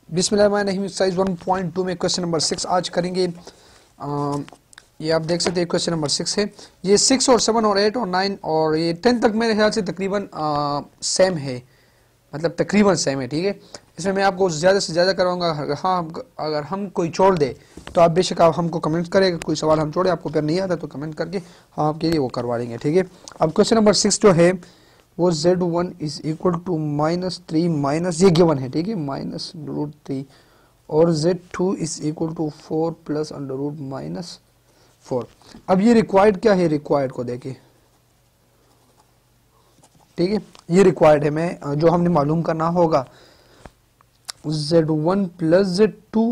बिस्मिल्लाहिर्रहमानिर्रहीम। एक्सरसाइज 1.2 में question number 6 आज करेंगे। ये आप देख सकते हैं क्वेश्चन नंबर 6 है। ये 6 और 7 और 8 और 9 और ये 10 तक मेरे ख्याल से तकरीबन सेम है, मतलब तकरीबन सेम है। ठीक है, इसमें मैं आपको ज़्यादा से ज़्यादा करवाऊंगा। हाँ, अगर हम कोई छोड़ दे तो आप बेशक आप हमको कमेंट करें। कोई सवाल हम छोड़े, आपको फिर नहीं आता तो कमेंट करके हम आपके लिए वो करवा देंगे। ठीक है, अब क्वेश्चन नंबर 6 जो है वो z1 is equal to -3 minus, ये गिवन है। ठीक है, -√3 और z2 is equal to 4 plus √-4। अब ये रिक्वायर्ड क्या है, रिक्वायर्ड को देखिए। ठीक है, ये रिक्वायर्ड है, मैं जो हमने मालूम करना होगा z1 plus z2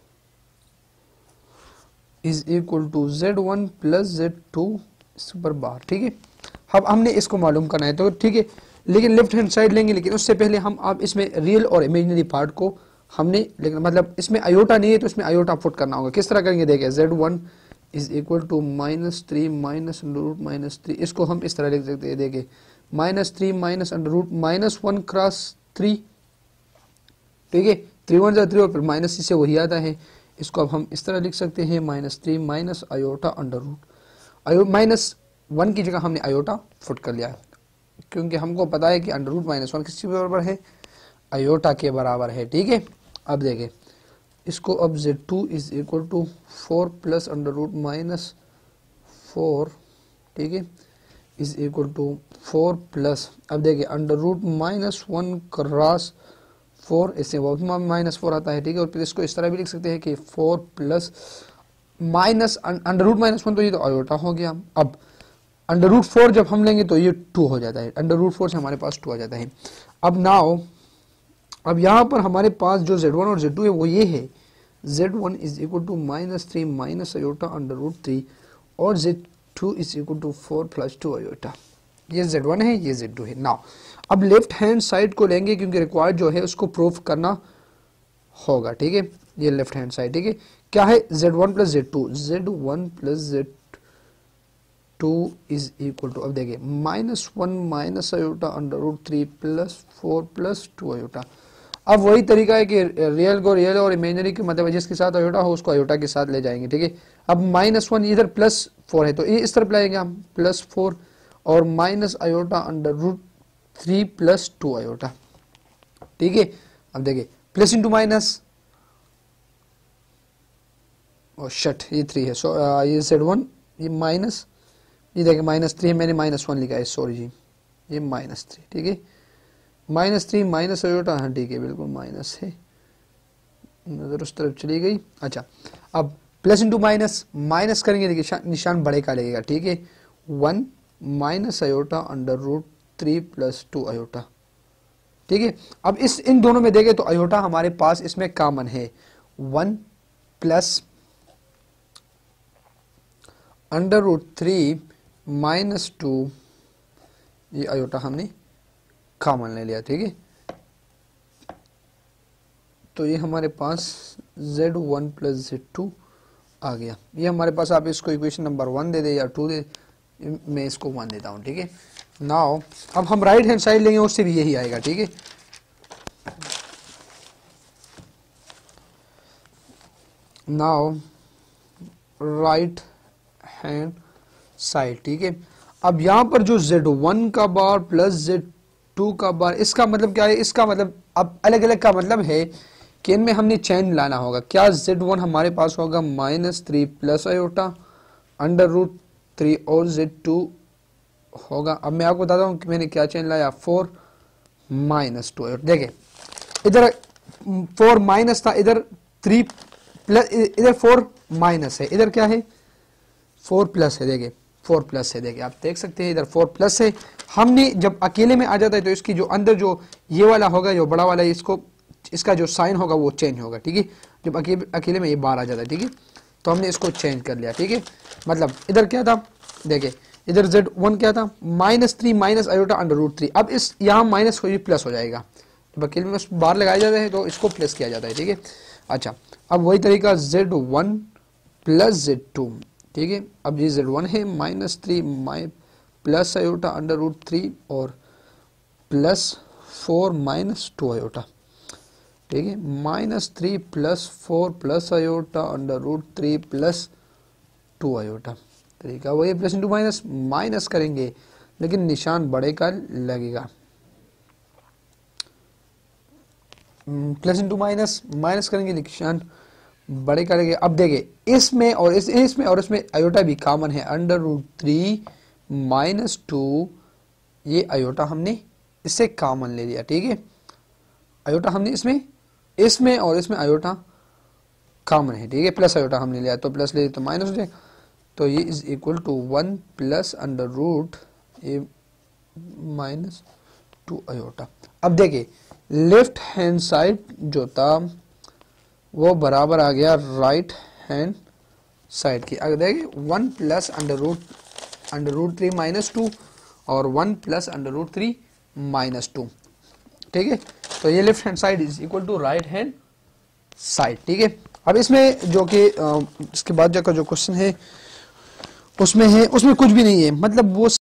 is equal to z1 plus z2 super bar. ठीक है, अब हमने इसको मालूम करना है तो ठीक है, लेकिन लेफ्ट हैंड साइड लेंगे। लेकिन उससे पहले हम आप इसमें रियल और इमेजिनरी पार्ट को हमने, लेकिन मतलब इसमें आयोटा नहीं है तो इसमें आयोटा पुट करना होगा। किस तरह करेंगे देखिए, z1 is equal to -3 minus √-3। इसको हम इस तरह लिख सकते हैं, देखिए -3 माइनस √-1 क्रॉस 3। ठीक है, 3 1 3 और फिर माइनस से वही आता है। इसको अब हम इस तरह लिख सकते हैं -3 माइनस आयोटा -1 की जगह हमने आयोटा फुट कर लिया, क्योंकि हमको पता है कि √-1 किसके बराबर है, आयोटा के बराबर है। ठीक है, अब देखें इसको, अब z2 is equal to 4 plus √-4। ठीक है, इज इक्वल टू 4 प्लस, अब देखिए √-1 क्रॉस 4, इससे -4 आता है। ठीक है, और फिर इसको इस तरह भी लिख सकते हैं कि 4 प्लस माइनस √-1, तो ये तो आयोटा हो गया। अब √4 जब हम लेंगे तो ये 2 हो जाता है, √4 से हमारे पास 2 आ जाता है। अब नाउ, अब यहाँ पर हमारे पास जो z1 और z2 है वो ये है, z1 is equal to -3 minus iota √3 और z2 is equal to 4 plus 2 iota. ये z1 है, ये z2 है। नाउ अब लेफ्ट हैंड साइड को लेंगे, क्योंकि रिक्वायर्ड जो है उसको प्रूफ करना होगा। ठीक है, ये लेफ्ट हैंड साइड। ठीक है, क्या है, z1 plus z2, z1 plus z2 is equal to, अब देखिए -1 minus iota √3 plus 4 plus 2 iota. अब वही तरीका है कि रियल को रियल और इमेजिनरी के मतलब जिसके साथ आयोटा हो उसको आयोटा के साथ ले जाएंगे। ठीक है, अब -1 इधर +4 है तो ये इस तरफ लाएंगे हम +4 और माइनस आयोटा √3 प्लस 2 आयोटा। ठीक है, अब देखिए प्लस इंटू माइनस, और शट ये 3 है, सो ये z1, ये माइनस, ये देखिए -3 है, मैंने -1 लिखा है, सॉरी जी, ये -3। ठीक है, -3 माइनस आयोटा, हाँ ठीक है, बिल्कुल माइनस है, नजर उस तरफ चली गई। अच्छा, अब प्लस इंटू माइनस, माइनस करेंगे, देखिए निशान बड़े का लगेगा। ठीक है, 1 माइनस आयोटा √3 प्लस 2 आयोटा। ठीक है, अब इन दोनों में देखें तो आयोटा हमारे पास इसमें कॉमन है, 1 प्लस √3 माइनस 2, ये आयोटा हमने कॉमन ले लिया। ठीक है, तो ये हमारे पास z1 प्लस z2 आ गया। ये हमारे पास, आप इसको इक्वेशन नंबर 1 दे दे या 2 दे, मैं इसको 1 देता हूँ। ठीक है, नाउ अब हम राइट हैंड साइड लेंगे, उससे भी यही आएगा। ठीक है, नाउ राइट हैंड साइड। ठीक है, अब यहाँ पर जो z1 का बार प्लस z2 का बार, इसका मतलब क्या है, इसका मतलब अब अलग अलग का मतलब है कि इनमें हमने चेंज लाना होगा। क्या, z1 हमारे पास होगा -3 प्लस आयोटा √3 और z2 होगा, अब मैं आपको बताता हूँ कि मैंने क्या चेंज लाया, 4 माइनस 2 आयोटा। देखिए इधर 4 माइनस था, इधर 3 प्लस, इधर 4 माइनस है, इधर क्या है 4 प्लस है। देखिए 4 प्लस है, देखिए आप देख सकते हैं इधर 4 प्लस है। हमने जब अकेले में आ जाता है तो इसकी जो अंदर जो ये वाला होगा, जो बड़ा वाला, इसको इसका जो साइन होगा वो चेंज होगा। ठीक है, जब अकेले में ये बाहर आ जाता है। ठीक है, तो हमने इसको चेंज कर लिया। ठीक है, मतलब इधर क्या था, देखिए इधर z1 क्या था, -3 माइनस आयोटा √3। अब इस यहाँ माइनस को प्लस हो जाएगा, जब अकेले में बाहर लगाया जाता है तो इसको प्लस किया जाता है। ठीक है, अच्छा, अब वही तरीका z1 प्लस z2। ठीक है, अब ये z1 है -3 प्लस आयोटा √3 और +4 - 2 आयोटा। ठीक है, -3 plus 4 plus iota √3 plus 2 iota. तरीका वही, प्लस इंटू माइनस, माइनस करेंगे लेकिन निशान बड़े का लगेगा, प्लस इंटू माइनस, माइनस करेंगे निशान बड़े का लगेगा। अब देखिए इसमें और इसमें और इसमें आयोटा भी कॉमन है, √3 -2, ये आयोटा हमने इससे कॉमन ले लिया। ठीक है, आयोटा हमने इसमें और इसमें आयोटा कॉमन है। ठीक है, प्लस आयोटा हमने लिया तो प्लस ले तो माइनस हो जाएगा, तो ये is equal to 1 plus √a -2 iota. अब देखिए लेफ्ट हैंड साइड जो था वो बराबर आ गया राइट हैंड साइड की। अगर देखिए 1 प्लस √3 -2 और 1 प्लस √3 -2। ठीक है, तो ये left hand side is equal to right hand side. ठीक है, अब इसमें जो कि इसके बाद का जो क्वेश्चन है उसमें कुछ भी नहीं है, मतलब वो